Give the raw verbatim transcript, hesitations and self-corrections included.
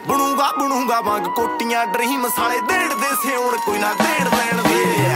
ਬਣੂਗਾ ਬਣੂਗਾ ਵਾਂਗ ਕੋਟੀਆਂ ਡਰੀਮ ਸਾਲੇ ਦੇੜ ਦੇ ਸਿਉਣ ਕੋਈ ਨਾ ਦੇੜ ਲੈਣ ਦੇ